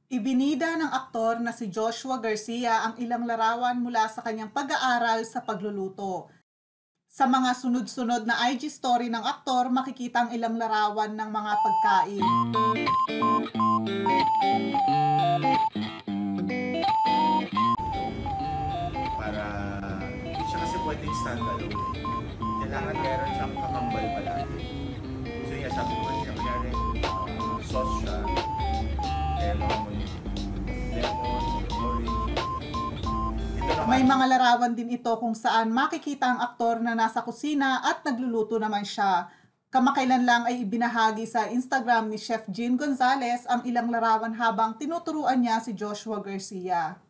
Ibinida ng aktor na si Joshua Garcia ang ilang larawan mula sa kanyang pag-aaral sa pagluluto. Sa mga sunod-sunod na IG story ng aktor, makikita ang ilang larawan ng mga pagkain. Para hindi siya kasi pwedeng standalone. Kailangan meron siyang kakambal palagi. So yun, sabi ko niya, kunyari, sauce siya, lemon, orange. May mga larawan din ito kung saan makikita ang aktor na nasa kusina at nagluluto naman siya. Kamakailan lang ay ibinahagi sa Instagram ni Chef Jean Gonzalez ang ilang larawan habang tinuturuan niya si Joshua Garcia.